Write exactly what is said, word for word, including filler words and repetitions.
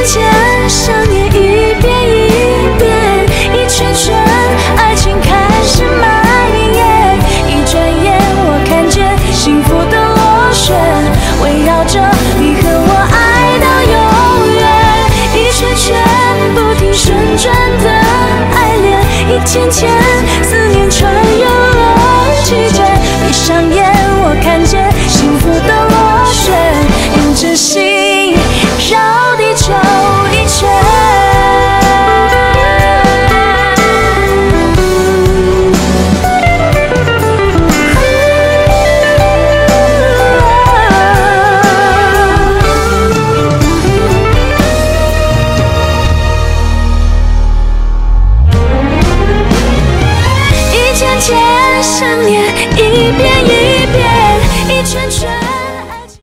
渐渐，想念一遍一遍，一圈圈爱情开始蔓延。一转眼，我看见幸福的螺旋，围绕着你和我爱到永远。一圈圈不停旋转的爱恋，一天天思念穿越了季节。闭上眼，我看见幸福的螺旋，沿着心。